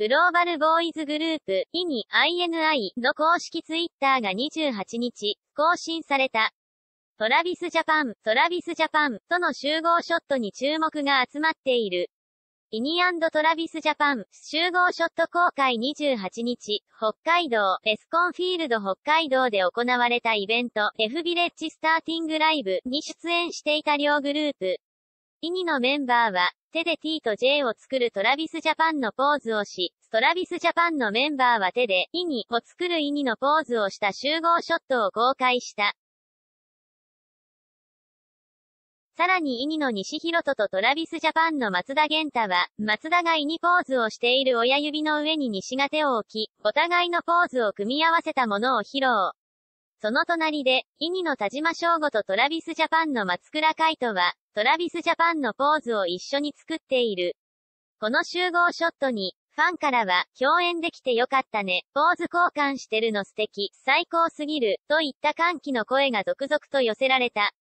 グローバルボーイズグループ、INI の公式ツイッターが28日、更新された。トラビスジャパンとの集合ショットに注目が集まっている。イニ&トラビスジャパン集合ショット公開28日、北海道エスコンフィールド北海道で行われたイベント F ビレッジスターティングライブに出演していた両グループ。INIのメンバーは、手で T と J を作るトラビスジャパンのポーズをし、トラビスジャパンのメンバーは手でINIを作るINIのポーズをした集合ショットを公開した。さらにINIの西弘人とトラビスジャパンの松田元太は、松田がINIポーズをしている親指の上に西が手を置き、お互いのポーズを組み合わせたものを披露。その隣で、INIの田島翔吾とトラビスジャパンの松倉海斗は、トラビスジャパンのポーズを一緒に作っている。この集合ショットに、ファンからは、共演できてよかったね、ポーズ交換してるの素敵、最高すぎる、といった歓喜の声が続々と寄せられた。